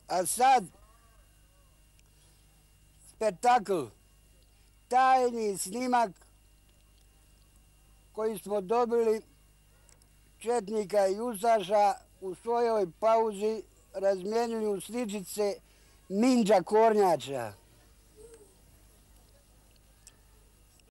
A sad, spektakl, tajni snimak koji smo dobili četnika i ustaša u svojoj pauzi razmjenjuju sličice Mindža Kornjača.